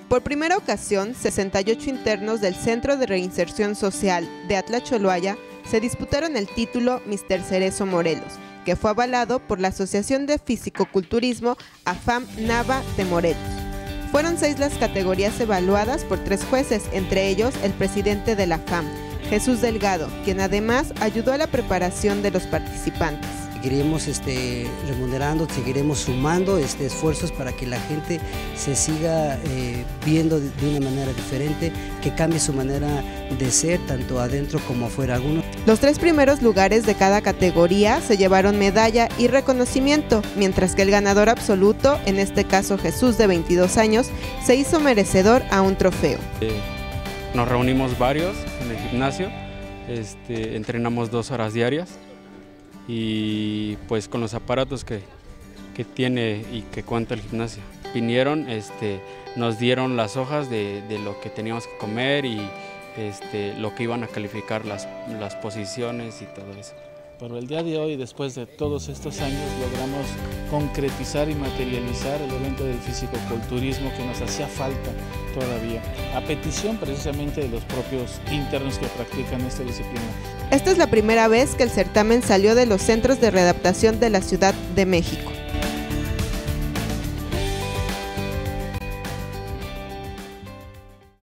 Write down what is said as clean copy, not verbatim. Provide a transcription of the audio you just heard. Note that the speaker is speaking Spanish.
Por primera ocasión, 68 internos del Centro de Reinserción Social de Atlacholoaya se disputaron el título Mr. Cerezo Morelos, que fue avalado por la Asociación de Fisicoculturismo AFAM Nava de Morelos. Fueron 6 las categorías evaluadas por 3 jueces, entre ellos el presidente de la AFAM, Jesús Delgado, quien además ayudó a la preparación de los participantes. Seguiremos remunerando, seguiremos sumando esfuerzos para que la gente se siga viendo de una manera diferente, que cambie su manera de ser, tanto adentro como afuera. Los 3 primeros lugares de cada categoría se llevaron medalla y reconocimiento, mientras que el ganador absoluto, en este caso Jesús de 22 años, se hizo merecedor a un trofeo. Nos reunimos varios en el gimnasio, entrenamos 2 horas diarias. Y pues con los aparatos que tiene y que cuenta el gimnasio. Vinieron, nos dieron las hojas de lo que teníamos que comer y lo que iban a calificar las posiciones y todo eso. Pero el día de hoy, después de todos estos años, logramos concretizar y materializar el evento del fisicoculturismo que nos hacía falta todavía, a petición precisamente de los propios internos que practican esta disciplina. Esta es la primera vez que el certamen salió de los centros de readaptación de la Ciudad de México.